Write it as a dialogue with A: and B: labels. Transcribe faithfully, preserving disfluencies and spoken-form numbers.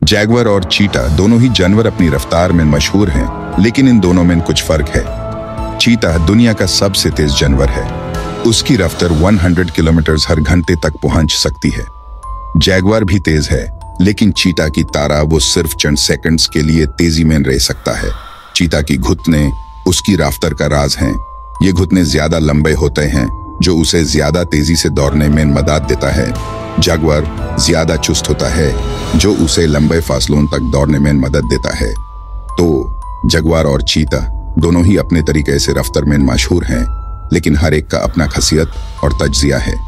A: Jaguar और चीता दोनों ही जानवर अपनी रफ्तार में मशहूर हैं, लेकिन इन दोनों में कुछ फर्क है। चीता दुनिया का सबसे तेज जानवर है। उसकी रफ्तार सौ किलोमीटर हर घंटे तक पहुंच सकती है। जैगवर भी तेज है, लेकिन चीता की तारा वो सिर्फ चंद सेकंड्स के लिए तेजी में रह सकता है। चीता की घुटने उसकी रफ्तार का राज हैं। ये घुटने ज्यादा लंबे होते हैं, जो उसे ज्यादा तेजी से दौड़ने में मदद देता है। जैगवर ज्यादा चुस्त होता है, जो उसे लंबे फासलों तक दौड़ने में मदद देता है। तो जैगवर और चीता दोनों ही अपने तरीके से रफ्तार में मशहूर हैं, लेकिन हर एक का अपना खासियत और तज्जिया है।